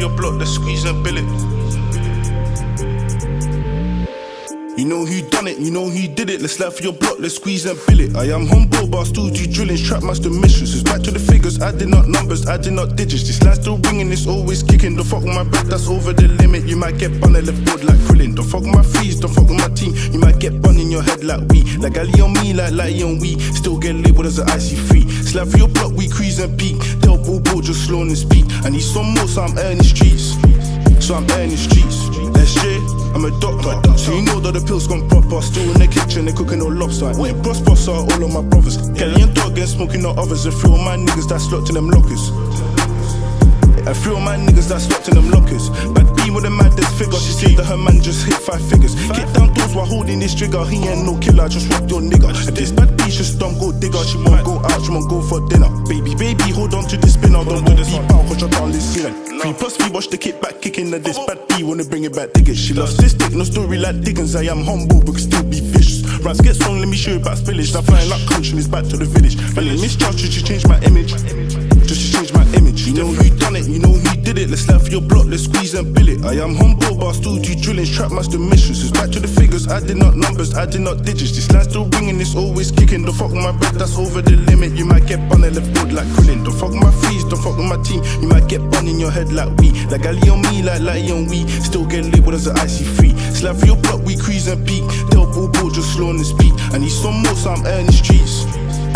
your block, let's squeeze and bill it. You know who done it, you know who did it. Let's slide for your block, let's squeeze and bill it. I am humble, but I still do drillings, trap master missions. It's back to the figures, adding up numbers, adding up digits. This line still ringing, it's always kicking. Don't fuck with my bread, that's over the limit. You might get bun and left board like Krillin. Don't fuck with my freeze, don't fuck with my team. You might get bun in your head like we. Like Ali on me, like Lighty on we. Still get labeled as an IC3. Slide for your block, we cruise and peak. Tell Bobo just slow on the speed. I need some more, so I'm earning streets. SJ, I'm a doctor, so you know that the pills gone proper. Still in the kitchen, they cooking no lobster. Wait, bros, all of my brothers. Kelly and Dog and smoking no others. A few of my niggas that's locked in them lockers. A few of my niggas that's locked in them lockers. But B with a maddest figure. She said that her man just hit 5 figures. Kick down doors while holding this trigger. He ain't no killer, just rock your nigga. If this bad B just don't go digger. She won't go out, she won't go for dinner. Baby, hold on to the spinner. Don't go deep out, cause you're down this ceiling. 3+3, watch the kick back, kicking at this bad B. Wanna bring it back, dig it. She loves this dick, no story like Dickens. I am humble, but can still be vicious. Rats get strong, let me show you about spillage. I'm flying like country, it's back to the village. Man, in mischarge, just to change my image. You know who done it, you know who did it. Let's slide for your block, let's squeeze and bill it. I am humble, but I still do drillings, trap master missions. It's back to the figures, adding up numbers, adding up digits. This line still ringing, it's always kicking. Don't fuck with my bread, that's over the limit. You might get bun and left board like Krillin. Don't fuck with my freeze, don't fuck with my team. You might get bun in your head like we. Like Ali on me, like Lighty on we. Still get labeled as an IC3. Slide for your block, we cruise and peak. Tell Bobo just slow on the speed. I need some more, so I'm earning streets.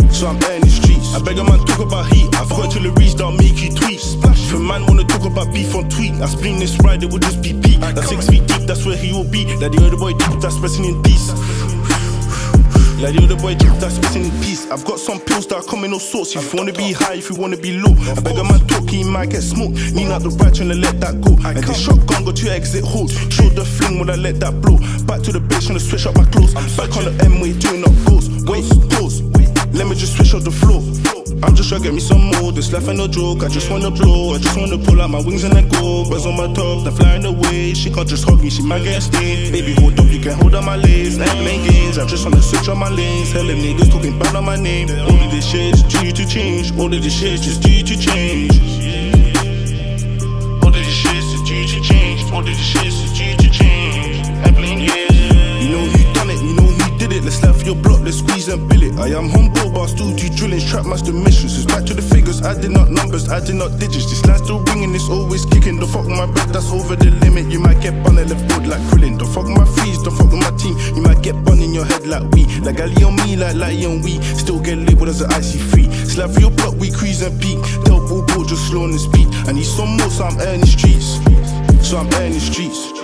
I beg a man talk about heat. I forgot till it reached, I'll make you tweet. If a man wanna talk about beef on tweet, I spleen this ride, it will just be peak. That's 6 feet deep, that's where he will be. Like the other boy deep, that's resting in peace. Like the other boy deep, that's resting in peace. I've got some pills that come in all sorts. If you wanna be high, if you wanna be low. I beg a man talk, he might get smoked. Lean out the right, tryna let that go. And this shotgun got 2 exit holes. Show the fling when I let that blow. Back to the base, tryna switch up my clothes. Back on the M-way, doing up goals. Wait, pause. Let me just switch up the flow. I'm just trying to get me some more. This life ain't no joke. I just wanna blow. I just wanna pull out my wings and then go. Birds on my top, they're flying away. She can't just hug me, she might get stained. Baby, hold up, you can hold on my legs. I ain't playing games, I just wanna switch on my lanes. Tell them niggas talking bad on my name. All of this shit's due to change. All of this shit's just due to change. All of this shit's due to change. All of this shit's due to change. I'm playing games. You know who done it, you know who did it. Let's slide for your block, let's squeeze and bill it. I am humble, but I still do drillings, trap master missions. It's back to the figures, adding up numbers, adding up digits. This line still ringing, it's always kicking. Don't fuck with my bread, that's over the limit. You might get bun and left board like Krillin. Don't fuck with my freeze, don't fuck with my team. You might get bun in your head like we. Like Ali on me, like Lighty on we. Still get labeled as an IC3. Slide for your block, we cruise and peak. Tell Bobo just slow on the speed. I need some more, so I'm earning streets.